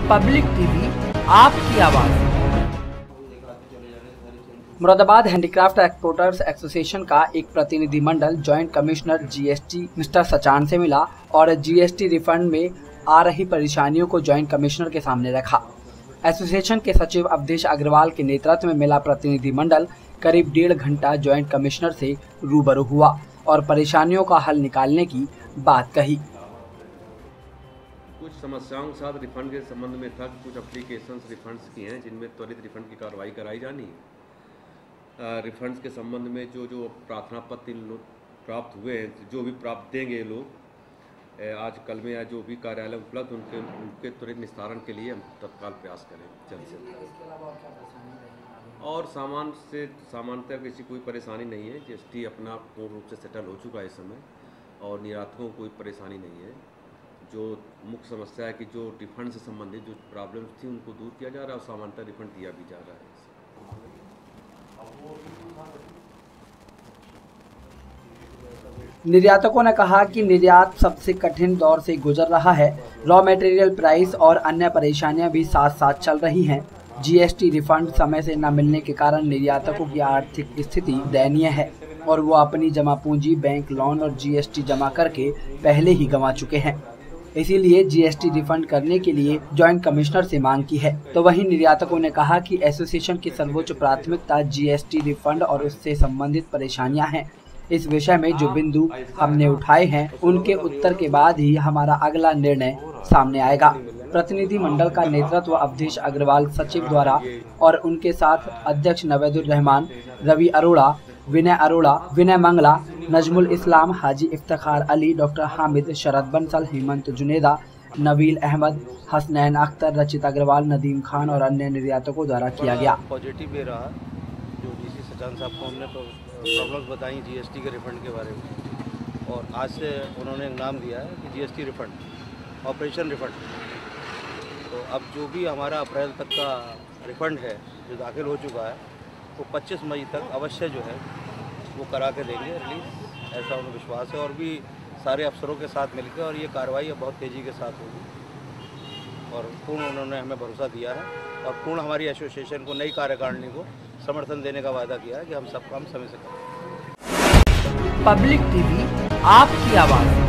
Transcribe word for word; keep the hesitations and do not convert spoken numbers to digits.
Public TV, आपकी आवाज। Moradabad handicraft exporters association का एक प्रतिनिधिमंडल joint commissioner GST mister Sachan से मिला और जीएसटी रिफंड में आ रही परेशानियों को जॉइंट कमिश्नर के सामने रखा। एसोसिएशन के सचिव अवधेश अग्रवाल के नेतृत्व में मिला प्रतिनिधिमंडल करीब डेढ़ घंटा जॉइंट कमिश्नर से रूबरू हुआ और परेशानियों का हल निकालने की बात कही। कुछ समस्याओं के साथ रिफंड के संबंध में था। कुछ एप्लीकेशंस रिफंड्स की हैं जिनमें त्वरित रिफंड की कार्रवाई कराई जानी है। रिफंड्स के संबंध में जो जो प्रार्थना पत्र प्राप्त हुए हैं, जो भी प्राप्त देंगे लोग आज कल में या जो भी कार्यालय उपलब्ध उनके उनके त्वरित निस्तारण के लिए हम तत्काल प्रयास करें जल्द से जल्द। और सामान से सामान्यतः किसी कोई परेशानी नहीं है। जीएसटी अपना पूर्ण रूप से सेटल हो चुका है इस समय और निर्यातकों को कोई परेशानी नहीं है। जो मुख्य समस्या है कि जो रिफंड से संबंधित जो प्रॉब्लम्स थी उनको दूर किया जा रहा है और सामान्यतः रिफंड दिया भी जा रहा है। निर्यातकों ने कहा कि निर्यात सबसे कठिन दौर से गुजर रहा है। रॉ मटेरियल प्राइस और अन्य परेशानियां भी साथ साथ चल रही हैं। जीएसटी रिफंड समय से न मिलने के कारण निर्यातकों की आर्थिक स्थिति दयनीय है और वो अपनी जमा पूंजी, बैंक लोन और जीएसटी जमा करके पहले ही गंवा चुके हैं। इसीलिए जीएसटी रिफंड करने के लिए जॉइंट कमिश्नर से मांग की है। तो वहीं निर्यातकों ने कहा कि एसोसिएशन की सर्वोच्च प्राथमिकता जीएसटी रिफंड और उससे संबंधित परेशानियां हैं। इस विषय में जो बिंदु हमने उठाए हैं उनके उत्तर के बाद ही हमारा अगला निर्णय सामने आएगा। प्रतिनिधि मंडल का नेतृत्व अवधेश अग्रवाल सचिव द्वारा और उनके साथ अध्यक्ष नवेदुर रहमान, रवि अरोड़ा, विनय अरोड़ा, विनय मंगला, नजमुल इस्लाम, हाजी इफ्तिखार अली, डॉक्टर हामिद, शरद बंसल, हेमंत जुनेदा, नवील अहमद, हसनैन अख्तर, रचित अग्रवाल, नदीम खान और अन्य निर्यातकों द्वारा किया गया। पॉजिटिव भी रहा जो डीसी सचान साहब को हमने प्रॉब्लम्स बताई जीएसटी के रिफंड के बारे में और आज से उन्होंने एक नाम दिया है कि जीएसटी रिफंड, ऑपरेशन रिफंड। तो अब जो भी हमारा अप्रैल तक का रिफंड है जो दाखिल हो चुका है वो पच्चीस मई तक अवश्य जो है वो करा के देंगे रिलीज, ऐसा उन्हें विश्वास है। और भी सारे अफसरों के साथ मिलकर और ये कार्रवाई अब बहुत तेज़ी के साथ होगी और पूर्ण उन्होंने हमें भरोसा दिया है और पूर्ण हमारी एसोसिएशन को, नई कार्यकारिणी को समर्थन देने का वादा किया है कि हम सब काम समय से करें। पब्लिक टीवी, आपकी आवाज़।